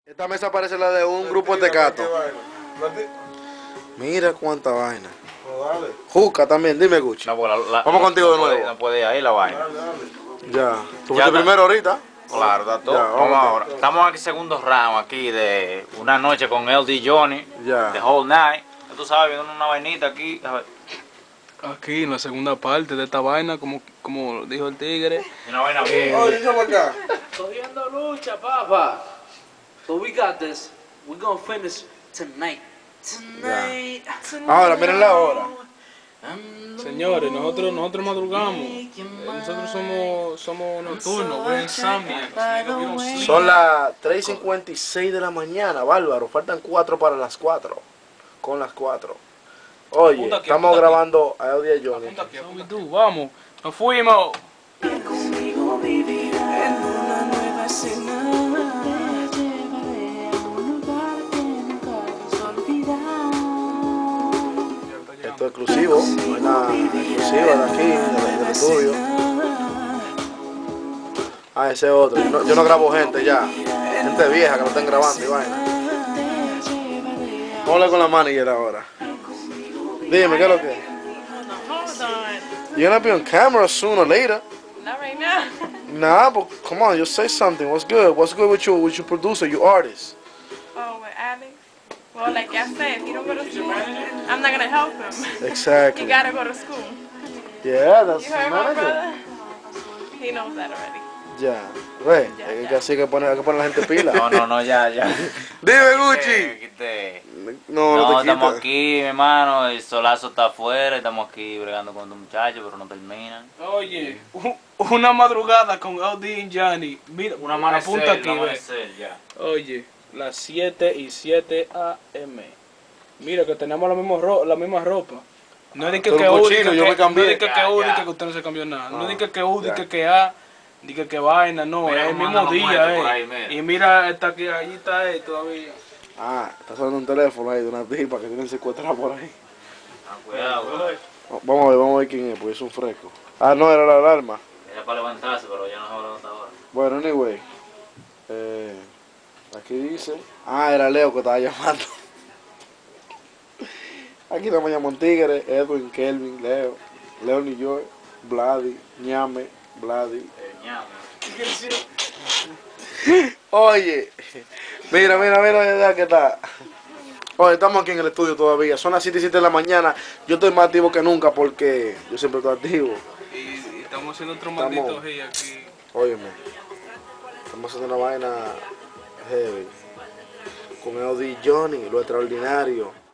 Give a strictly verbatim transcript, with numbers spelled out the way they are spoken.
Esta mesa parece la de un grupo de tecato. Mira cuánta vaina. Juca también, dime Gucci. No, la, la, Vamos no, contigo no de nuevo. Puede, no puede ir ahí la vaina. Ya. ¿Tú Ya fuiste está. primero ahorita? Claro, está todo. Ya, vamos vamos ahora. Estamos aquí segundo round aquí de una noche con L D Johnny. Ya. The whole night. Tú sabes, viendo una vainita aquí. A ver. Aquí en la segunda parte de esta vaina, como, como dijo el tigre. Una vaina Eh, bien. Oye, llama acá. Cogiendo lucha, papá. But we got this. We're gonna finish tonight. Tonight. tonight. Ahora, miren la hora. Señores, nosotros nosotros madrugamos. Eh, Nosotros somos somos nocturnos, we're insomniacs. nigga, we don't sleep. Son las tres y cincuenta y seis de la mañana, bárbaro. Faltan cuatro para las cuatro. Con las cuatro. Oye, Apunta aquí, estamos apunta aquí. grabando a L D Johnny. Apunta aquí, apunta tú, vamos, nos fuimos. Conmigo vivirá en una nueva escena. Te llevaré a un lugar que nunca vas a olvidar. Esto es exclusivo, una exclusiva de aquí, del, del estudio. Ah, ese es otro. Yo no, yo no grabo gente ya. Gente vieja que lo están grabando y vaina. Ponle con la manager ahora. Dime, ¿qué es lo que es? Hold on. You're gonna be on camera sooner or later. Not right now. Nah, but come on, just say something. What's good? What's good with you, with your producer, your artist? Oh, with Alex? Well, like I said, if he don't go to school, I'm not gonna help him. Exactly. You gotta go to school. Yeah, that's You the heard my manager. brother? He knows that already. Ya, ve, Ya, hay ya. que así que poner, hay que poner a la gente pila. No, no, no, ya, ya. Dime, Eh, Gucci. quité. No, No, no te estamos quites. aquí, mi hermano. El solazo está afuera. Estamos aquí bregando con estos muchachos, pero no terminan. Oye, u- una madrugada con L D y Johnny. Mira, Una amanecer, apunta aquí, un ve. amanecer, ya. Oye, las siete y siete A M. Mira que tenemos la misma, ro la misma ropa. No es de que Tú que eres U, cochino, di que yo que- me cambié. no es de que que Ya, U, di ya. que que usted no se cambió nada. No Ah, es de que que U, di ya. que que A, di que que vaina, no, Mira es el cómo mismo andan los día, muertos por ahí, eh. mira. Y mira, está aquí, allí está él todavía. Ah, está sonando un teléfono ahí de una tipa que tienen secuestrada por ahí. Ah, cuidado, güey. Vamos a ver, vamos a ver quién es, porque es un fresco. Ah, no, era la alarma. Era para levantarse, pero ya no se va a levantar ahora. Bueno, anyway. Eh, aquí dice. Ah, era Leo que estaba llamando. Aquí estamos llamando Tigre, Edwin, Kelvin, Leo, Leo New York, Vladi, Ñame, Vladi. El ñame. Oye, mira, mira, mira, mira que está. Oye, estamos aquí en el estudio todavía. Son las siete y siete de la mañana. Yo estoy más activo que nunca porque yo siempre estoy activo. Y, y estamos haciendo otro Estamos- maldito G aquí. Óyeme, estamos haciendo una vaina heavy. Con L D Johnny, lo extraordinario.